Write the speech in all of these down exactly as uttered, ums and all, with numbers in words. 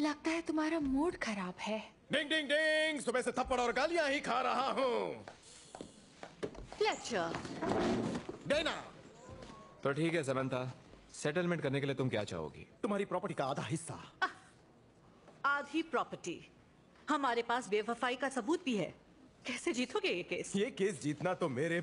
लगता है तुम्हारा मूड खराब है। डिंग डिंग डिंग, सुबह से थप्पड़ और गालियां ही खा रहा हूँ। फ्लेचर। डेना। तो ठीक है समंथा, सेटलमेंट करने के लिए तुम क्या चाहोगी? तुम्हारी प्रॉपर्टी का आधा हिस्सा। आधी प्रॉपर्टी। हमारे पास बेवफाई का सबूत भी है। कैसे जीतोगे ये केस? ये केस जीतना तो मेरे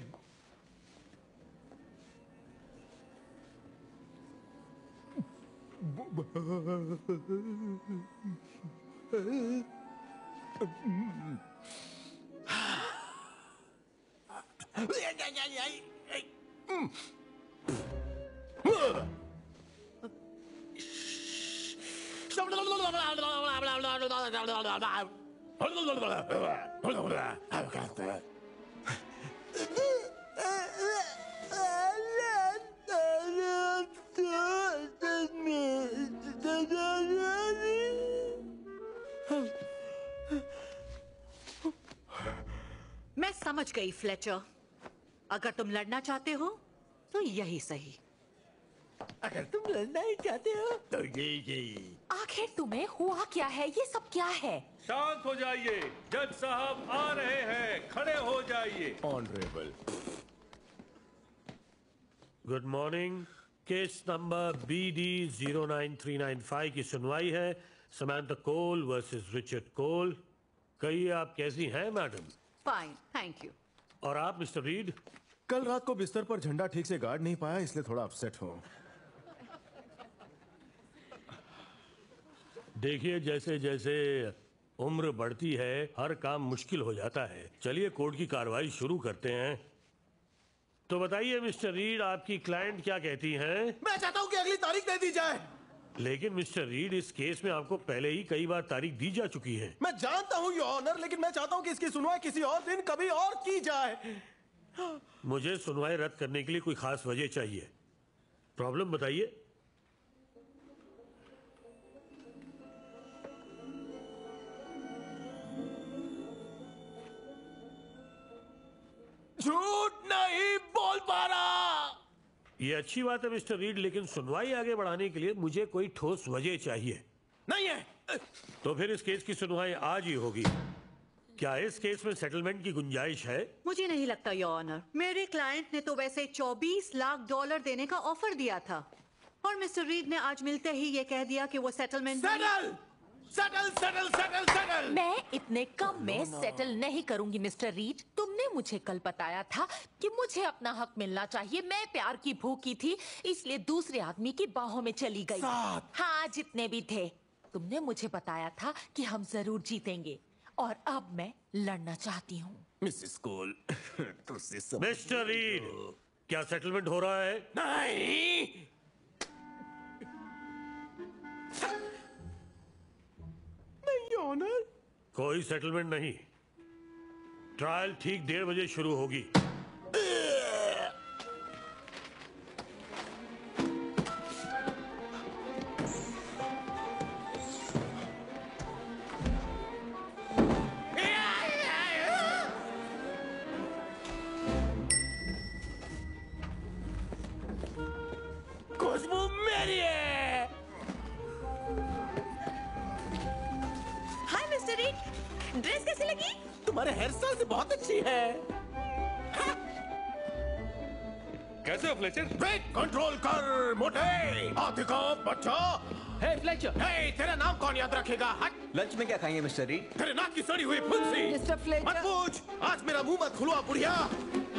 मैं समझ गई फ्लेचर। अगर तुम लड़ना चाहते हो तो यही सही। अगर तुम लड़ना ही चाहते हो तो ये ये। आखिर तुम्हें हुआ क्या है? ये सब क्या है? शांत हो जाइए, जज साहब आ रहे हैं, खड़े हो जाइए। Honourable. Good morning. Case number B D zero nine three nine five की सुनवाई है। Samantha Cole versus Richard Cole. कहिए आप कैसी हैं मैडम? Fine, thank you. और आप मिस्टर रीड? कल रात को बिस्तर पर झंडा ठीक से गाड़ नहीं पाया, इसलिए थोड़ा अपसेट हूँ। देखिए, जैसे जैसे उम्र बढ़ती है हर काम मुश्किल हो जाता है। चलिए कोर्ट की कार्रवाई शुरू करते हैं। तो बताइए मिस्टर रीड, आपकी क्लाइंट क्या कहती हैं? मैं चाहता हूँ कि अगली तारीख दे दी जाए। लेकिन मिस्टर रीड, इस केस में आपको पहले ही कई बार तारीख दी जा चुकी है। मैं जानता हूँ योर ऑनर, लेकिन मैं चाहता हूँ कि इसकी सुनवाई किसी और दिन कभी और की जाए। मुझे सुनवाई रद्द करने के लिए कोई खास वजह चाहिए। प्रॉब्लम बताइए। झूठ नहीं बोल पा रहा। ये अच्छी बात है मिस्टर रीड, लेकिन सुनवाई आगे बढ़ाने के लिए मुझे कोई ठोस वजह चाहिए। नहीं है। तो फिर इस केस की सुनवाई आज ही होगी। क्या इस केस में सेटलमेंट की गुंजाइश है? मुझे नहीं लगता योर ऑनर। मेरे क्लाइंट ने तो वैसे चौबीस लाख डॉलर देने का ऑफर दिया था, और मिस्टर रीड ने आज मिलते ही ये कह दिया कि वो settlement settle settle settle settle settle. मैं इतने कम में सेटल नहीं करूंगी मिस्टर रीड। तुमने मुझे कल बताया था कि मुझे अपना हक मिलना चाहिए। मैं प्यार की भूखी थी, इसलिए दूसरे आदमी की बाहों में चली गई। हाँ, जितने भी थे। तुमने मुझे बताया था कि हम जरूर जीतेंगे, और अब मैं लड़ना चाहती हूँ। मिसेस कोल, मिस्टर रीड, क्या सेटलमेंट हो रहा है? नहीं। नहीं ऑनर। कोई सेटलमेंट नहीं। ट्रायल ठीक डेढ़ बजे शुरू होगी। खुशबू मेरी है। हाय मिस्टर रीड, ड्रेस कैसी लगी? तुम्हारे हेयर स्टाइल से बहुत अच्छी है। कैसे हो फ्लेचर? वेट कंट्रोल कर मोटे हाथी का बच्चा। हे फ्लेचर। हे, तेरा नाम कौन याद रखेगा? हट। लंच में क्या खाएंगे मिस्टर रीड? तेरे नाक की सड़ी हुई फुंसी। Mister Fletcher. मत पूछ। आज मेरा मुंह मत खुलवा बुढ़िया।